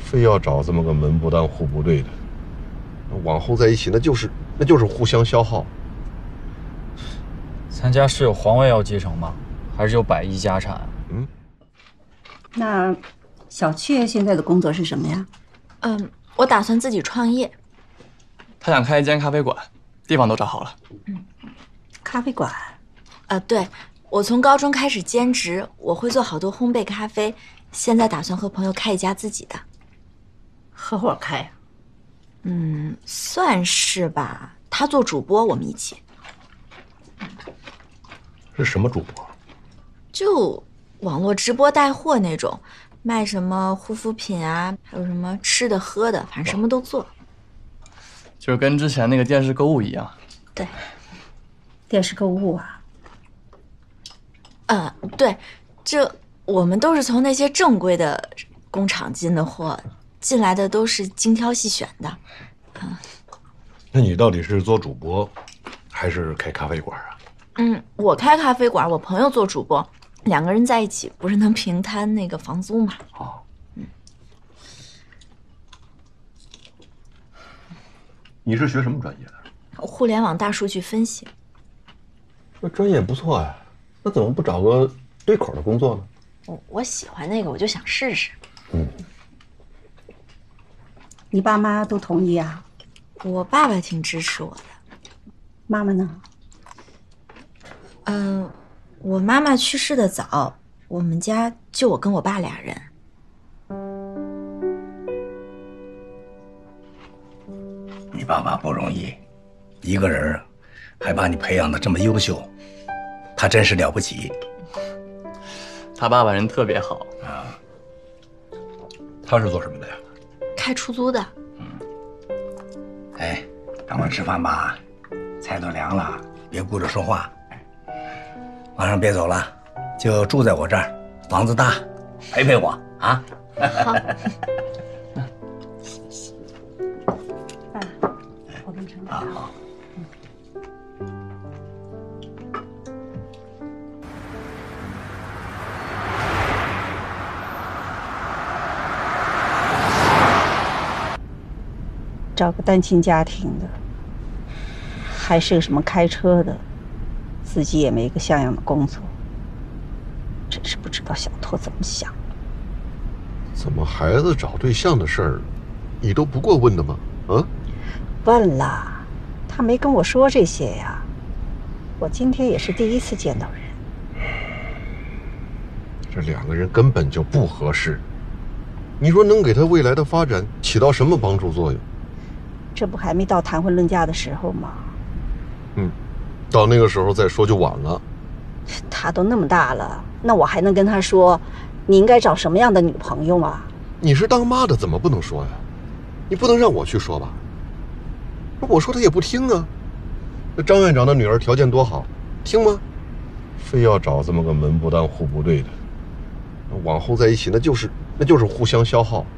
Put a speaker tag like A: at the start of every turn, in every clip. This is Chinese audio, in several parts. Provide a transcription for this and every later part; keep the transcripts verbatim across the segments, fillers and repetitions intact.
A: 非要找这么个门不当户不对的，往后在一起那就是那就是互相消耗。
B: 咱家是有皇位要继承吗？还是有百亿家产？
A: 嗯。
C: 那小雀现在的工作是什么呀？
D: 嗯，我打算自己创业。
E: 他想开一间咖啡馆，地方都找好了。
C: 嗯，咖啡馆。
D: 呃，对，我从高中开始兼职，我会做好多烘焙咖啡，现在打算和朋友开一家自己的。
C: 合伙开呀？
D: 嗯，算是吧。他做主播，我们一起。
A: 是什么主播？
D: 就网络直播带货那种，卖什么护肤品啊，还有什么吃的喝的，反正什么都做。
E: 就是跟之前那个电视购物一样。
D: 对。
C: 电视购物啊？
D: 嗯，对，这我们都是从那些正规的工厂进的货，进来的都是精挑细选的。嗯。
A: 那你到底是做主播，还是开咖啡馆啊？
D: 嗯，我开咖啡馆，我朋友做主播，两个人在一起不是能平摊那个房租吗？
A: 哦，
D: 嗯。
A: 你是学什么专业的？
D: 互联网大数据分析。
A: 这专业不错呀，那怎么不找个对口的工作呢？
D: 我我喜欢那个，我就想试试。
A: 嗯。
C: 你爸妈都同意啊？
D: 我爸爸挺支持我的。
C: 妈妈呢？
D: 嗯，我妈妈去世的早，我们家就我跟我爸俩人。
F: 你爸妈不容易，一个人还把你培养的这么优秀，他真是了不起。
E: 他爸爸人特别好
F: 啊。
A: 他是做什么的呀？
D: 开出租的。
F: 嗯。哎，等会儿吃饭吧，菜都凉了，别顾着说话。晚上别走了，就住在我这儿，房子大，陪陪我啊。
D: 好。
C: 爸，我给你盛
F: 啊好。
C: 找个单亲家庭的，还是个什么开车的，自己也没个像样的工作，真是不知道小托怎么想的。
A: 怎么孩子找对象的事儿，你都不过问的吗？啊？
C: 问了，他没跟我说这些呀。我今天也是第一次见到人。
A: 这两个人根本就不合适，你说能给他未来的发展起到什么帮助作用？
C: 这不还没到谈婚论嫁的时候吗？
A: 嗯，到那个时候再说就晚了。
C: 他都那么大了，那我还能跟他说你应该找什么样的女朋友吗？
A: 你是当妈的，怎么不能说呀？你不能让我去说吧？我说他也不听啊。那张院长的女儿条件多好，听吗？非要找这么个门不当户不对的，往后在一起那就是那就是互相消耗。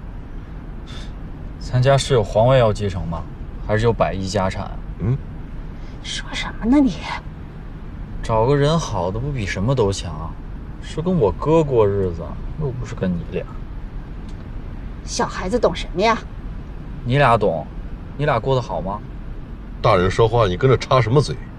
B: 咱家是有皇位要继承吗？还是有百亿家产？
A: 嗯。
C: 说什么呢你？
B: 找个人好的不比什么都强，是跟我哥过日子，又不是跟你俩。
C: 小孩子懂什么呀？
B: 你俩懂，你俩过得好吗？
A: 大人说话你跟着插什么嘴？